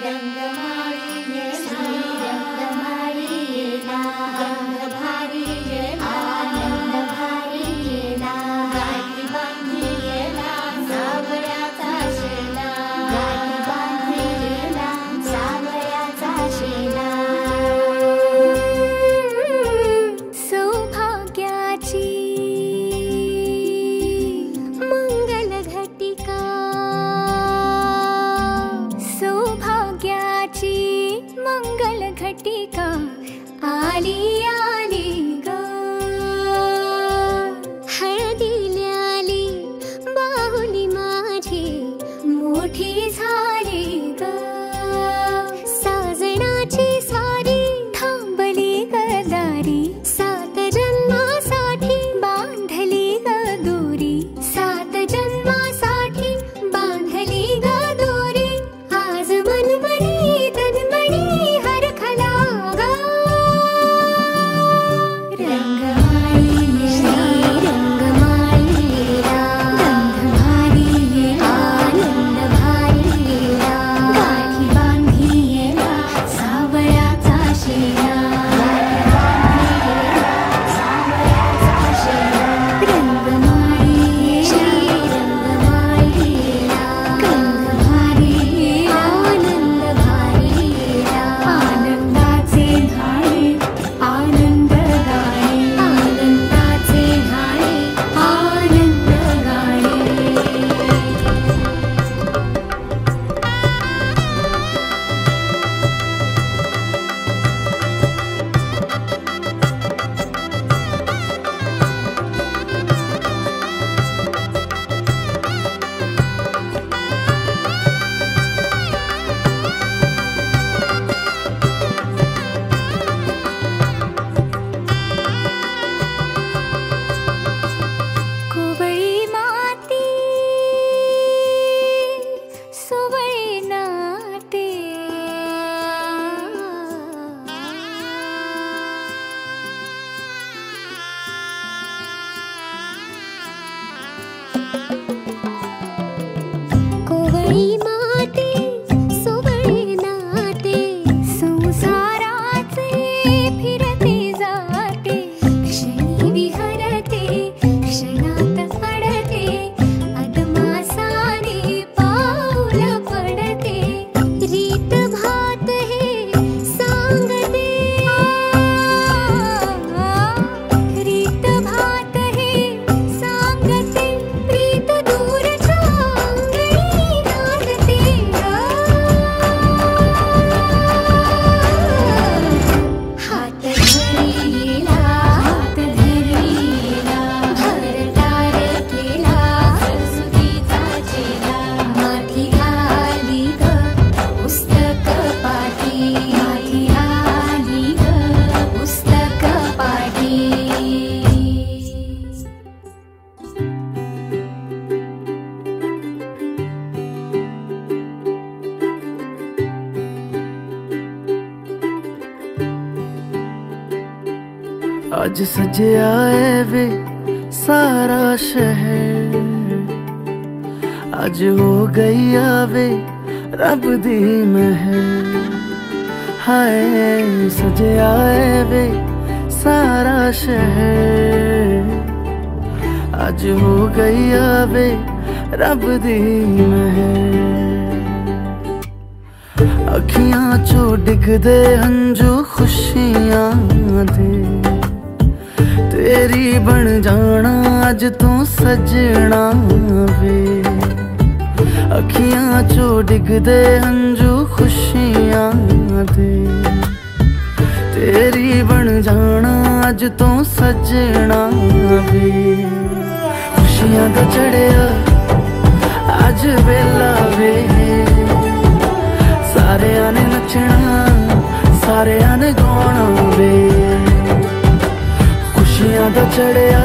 आज सजया है वे सारा शहर, आज हो गई आवे रब दी महर। हाय सजया है वे सारा शहर, आज हो गई आवे रब दी महर। अखियां चो डिगदे हंजू खुशियां दे, तेरी बन जाना अज तू सजना वे। अखियां चो डिगदे हंजू खुशियां दे, तेरी बन जाना अज तू सजना वे। खुशियां दा चढ़िया अज वेला वे, सारेयां ने नचना सारेयां ने गाना वे। खुशियां दा चढ़िया